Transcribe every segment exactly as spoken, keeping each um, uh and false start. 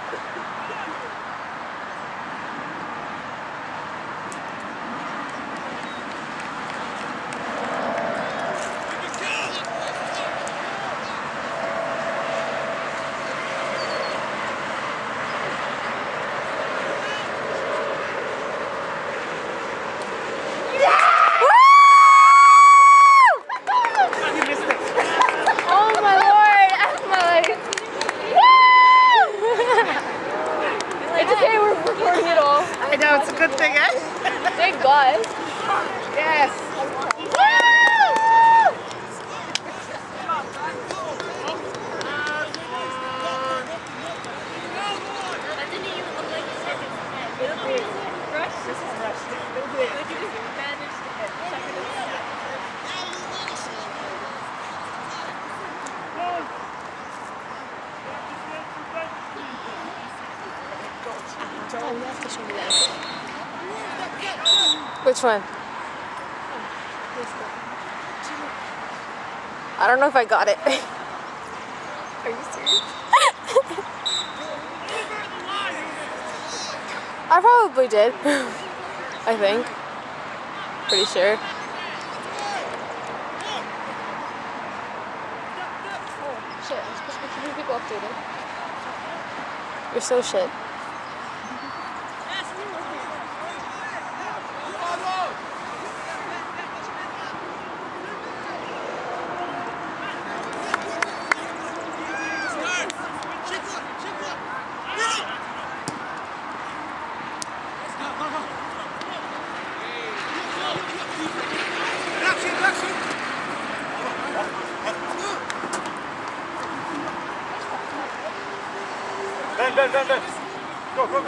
I know, it's a good thing, eh? Thank God. Yes. Oh, you have to show me that. Which one? I don't know if I got it. Are you serious? I probably did. I think. Pretty sure. Oh, shit. I'm supposed to be keeping people updated. You're so shit. Ben, ben, ben, ben. Go, go, go.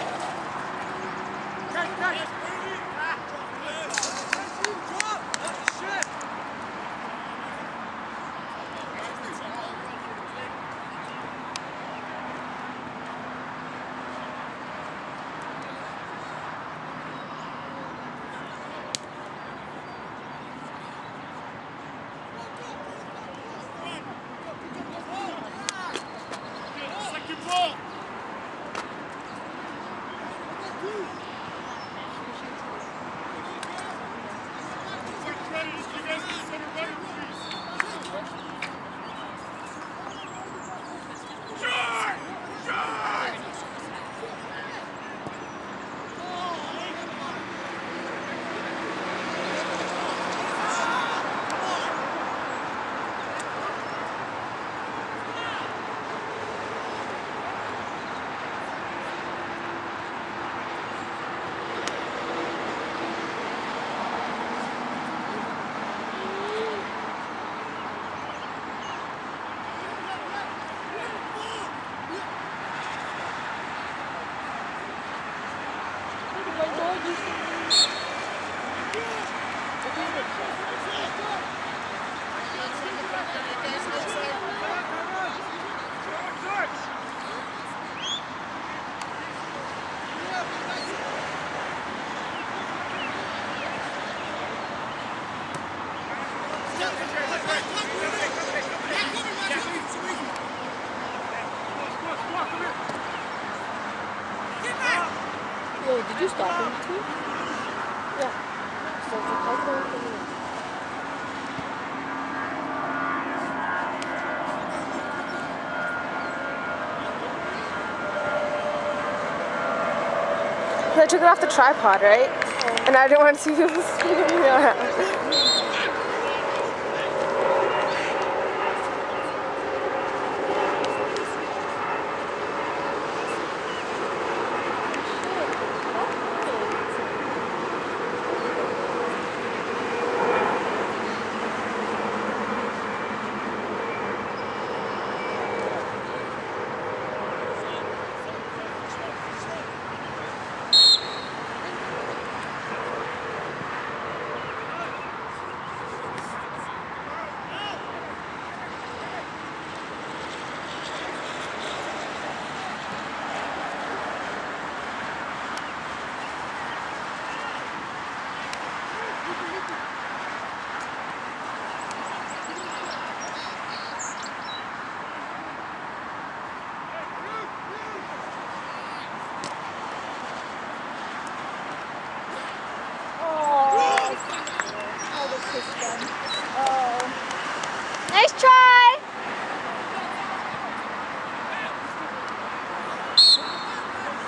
Yo, did you stop him too? Yeah. So, I took it off the tripod, right? Oh. And I didn't want to see people screaming me around.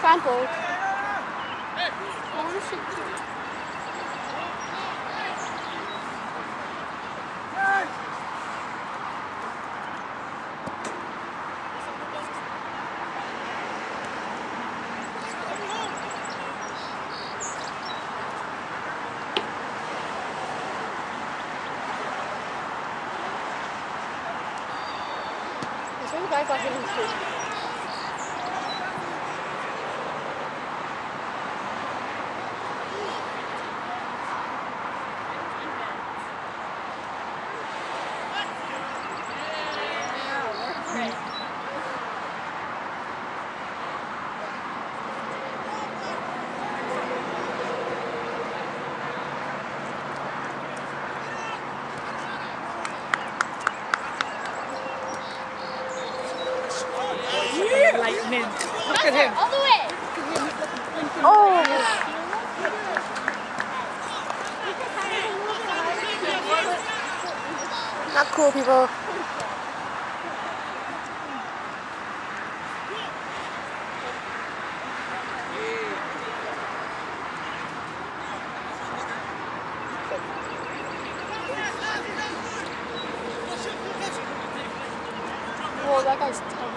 fan hold. I want to shoot too. The guy got hit in the face. Lightning. Look at him. All the way. Oh! Not cool, people. Oh, that guy's tough.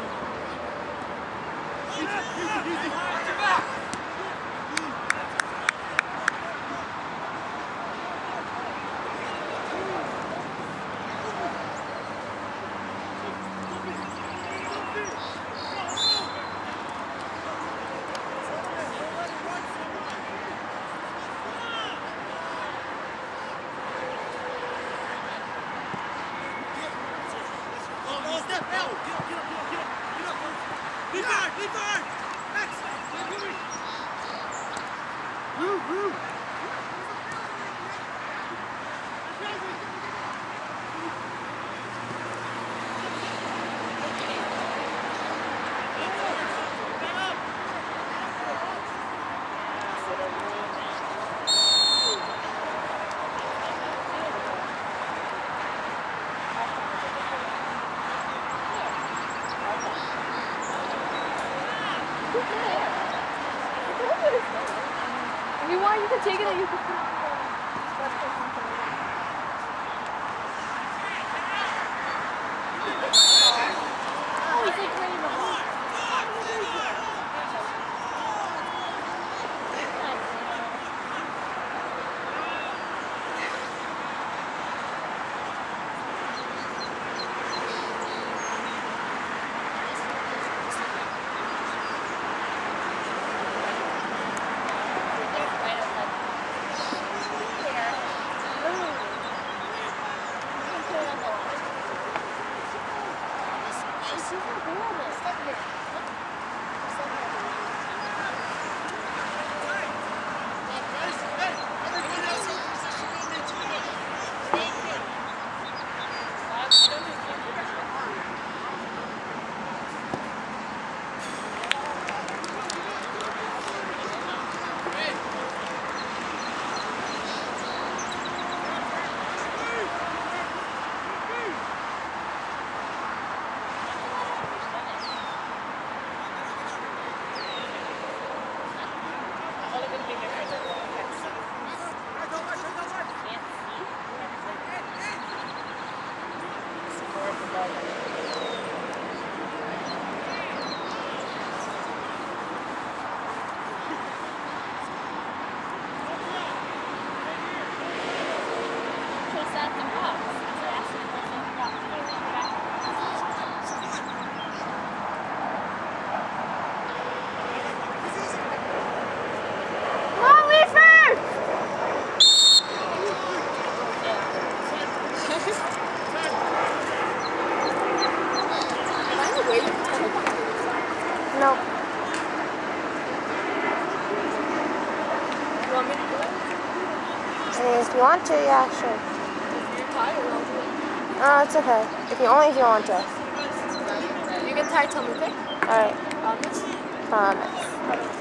If you want, you can take it and you can put it on Oh, he's like right in the hole. No. You want me to do it? I mean, if you want to, yeah, sure. If you're tired, I'll do it. Uh, it's okay. If you only if you want to. You get tired, tell me, okay? Alright. Promise? Promise.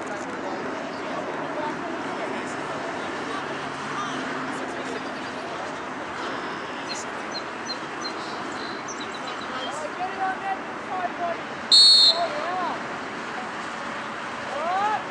Oh, yeah.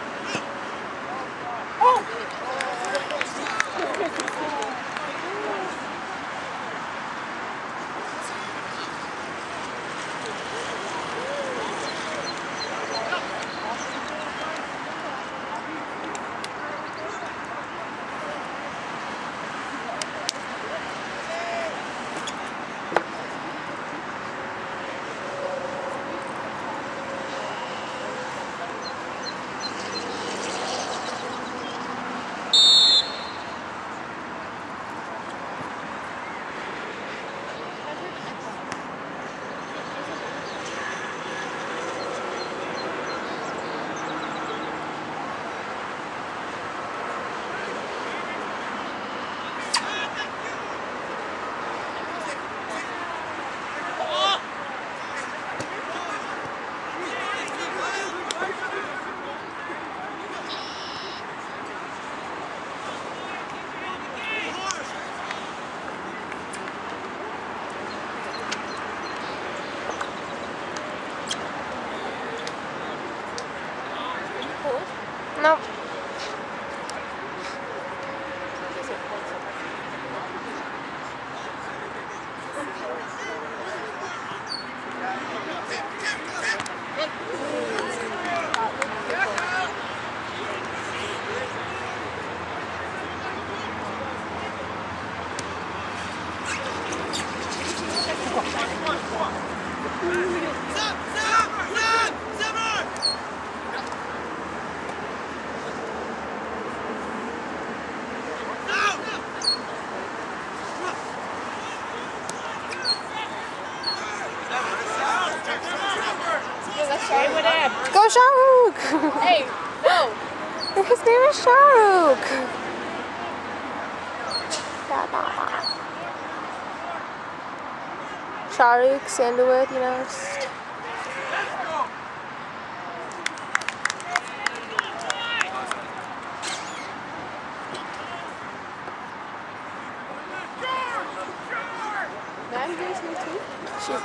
Nope. Go Shahrukh! Hey, no! His name is Shahrukh! Shahrukh, Sandalwood, you know. Just... Maggie's new too? She's...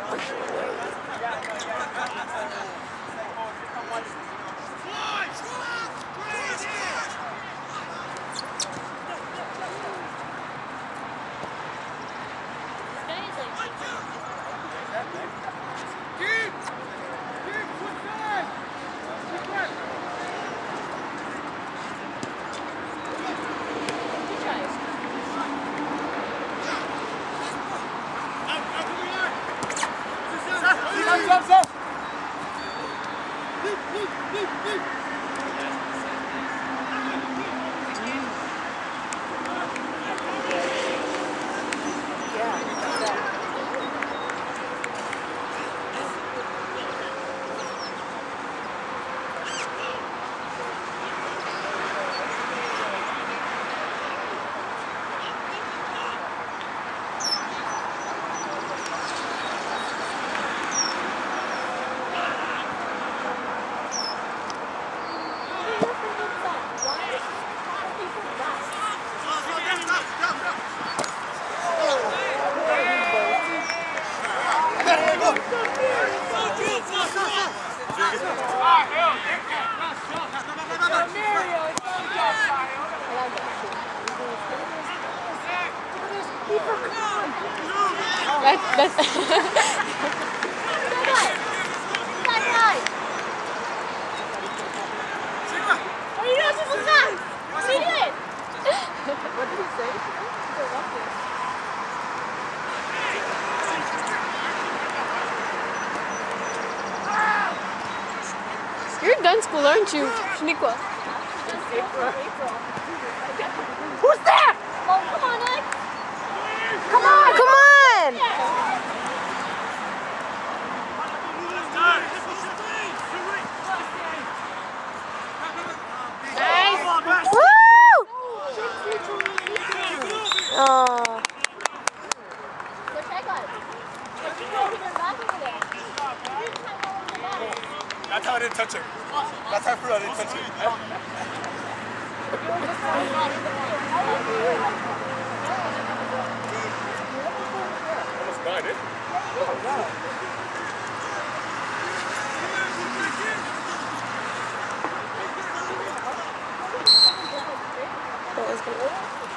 That's, that's What are you doing? This is not. What are you doing? what did he say? You're in gun school, aren't you, Shaniqua? Who's that? Oh, come on, Alex. Come on! Come on! Nice. Woo! Oh. That's how I didn't touch him. That's how I flew, I didn't touch him. Almost died, eh? That was good.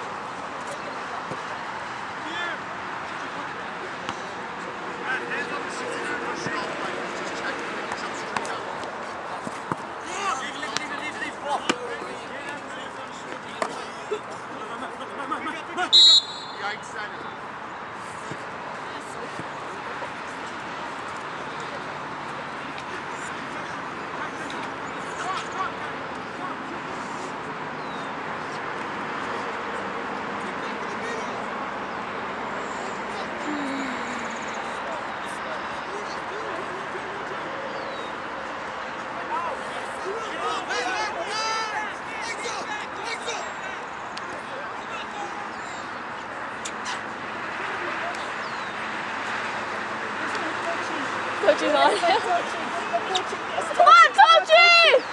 Coach is on. Come on, Coachy!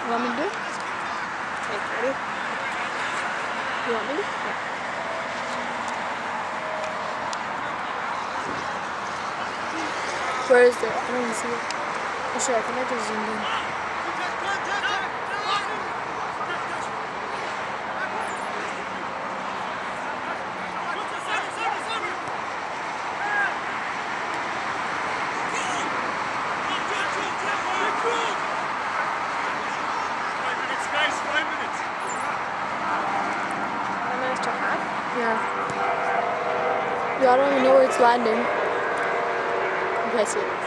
You want me to do it? Okay, ready? You want me to? Yeah. Where is it? I don't even see it. Oh shit, I think I just zoomed in. Five minutes to half? Yeah. Yeah, I don't even know where it's landing. Okay, I see it.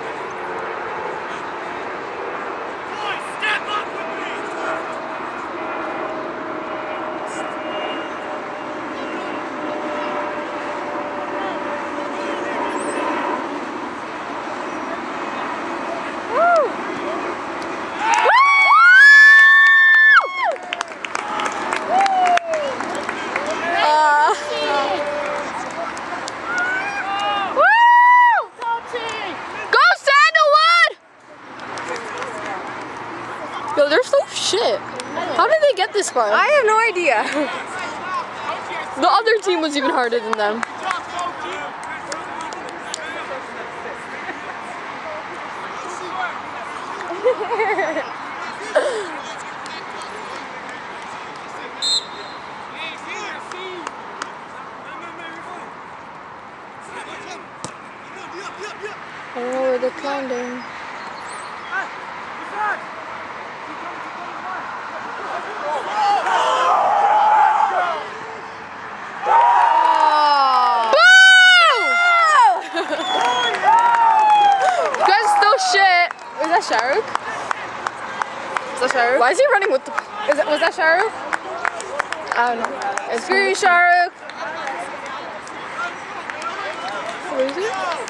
Yo, they're so shit. How did they get this far? I have no idea. The other team was even harder than them. I don't know where they're landing. Shahrukh? Is that Shahrukh? Why is he running with the... Is that, was that Shahrukh? I don't know. It's Screw you, Shahrukh! Where is he?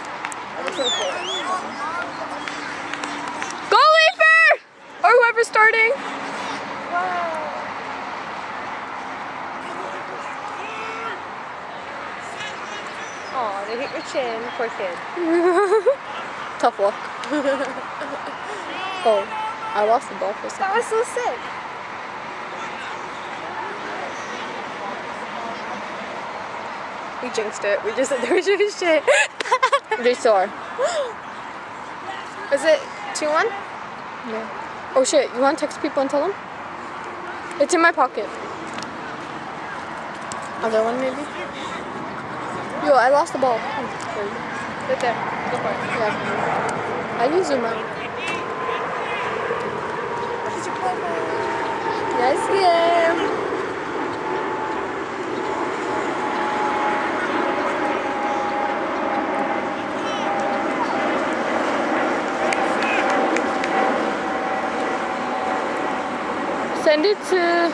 Go Leaper! Or whoever's starting. Oh, they hit your chin. Poor kid. Tough luck. Oh, I lost the ball for a second. That was so sick. We jinxed it. We just said there was shit. They still are. Is it two one? Yeah. Oh shit, you want to text people and tell them? It's in my pocket. Other one maybe? Yo, I lost the ball. Right there. Go for it. Yeah. I can zoom out. Nice game. Send it to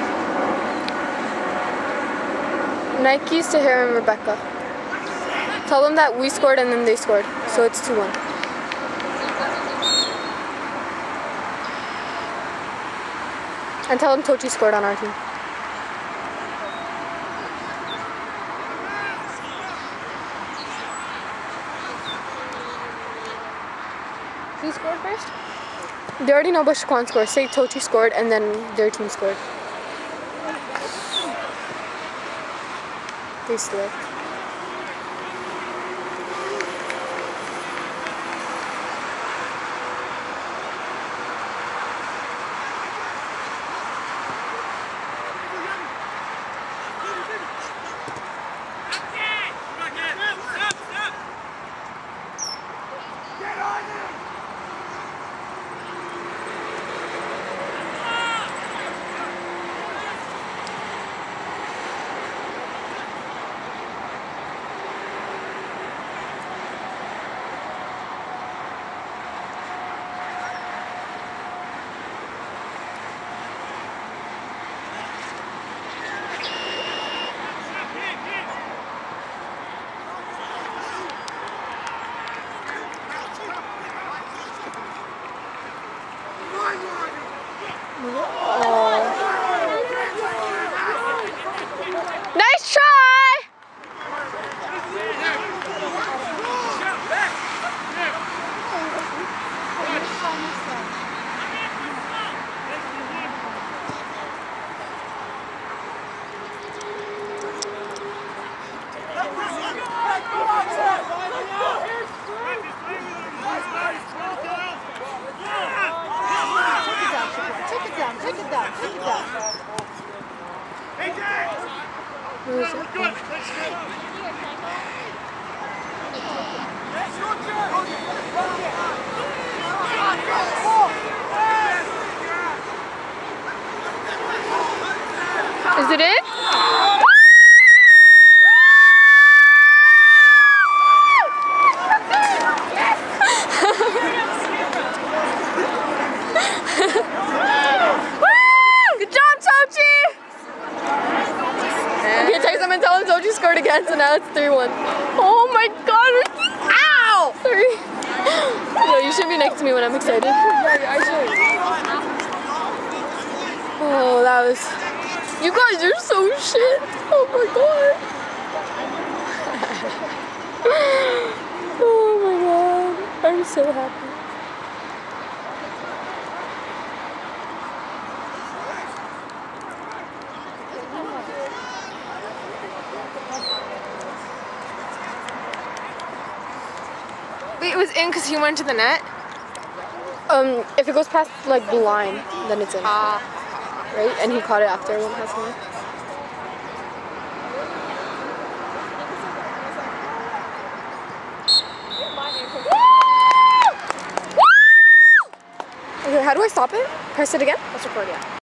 Nikes to Hera and Rebecca. Tell them that we scored and then they scored. So it's two one. And tell them Tochi scored on our team. Who scored first? They already know Bashquan scored. Say Tochi scored and then their team scored. They slipped. Nice try! Where is it? Is it it? Good job, Tochi! Okay, text him and tell him Tochi scored again, so now it's three one. Oh my god! Ow! Sorry. No, you should be next to me when I'm excited. Yeah, I should. Oh, that was... You guys are so shit! Oh my god! Oh my god! I'm so happy. Wait, it was in because he went to the net? Um, if it goes past, like, the line, then it's in. Ah. Right? And he caught it after it went past the line. Okay, how do I stop it? Press it again? Let's record, yeah.